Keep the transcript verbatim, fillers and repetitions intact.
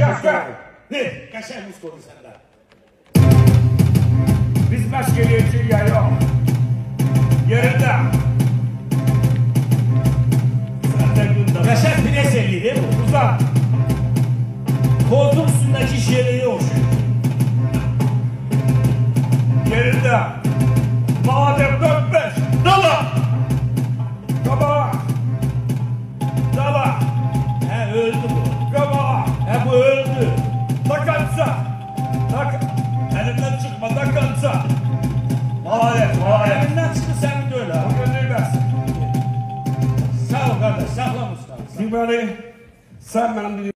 Yaşa. Ne? Kaşarmış konu senden. Biz maskeli ya yok. Yerinde. Senden gündem. Kaşar pineselli değil mi? Uzak. Koltuğun üstündeki şeriye okşuyor. Yerinde. Madem dört beş. Dala! Kaba. Dala. He öldü bu. Kaba. He bu öldü. Takansa. Tak. Elimden çıkma takansa. Mahalet, mahalet. Elinden çıktı sen de öyle ha. Bugün değmez. Sağ ol kardeş. Sağlam usta. Sen beni, sen beni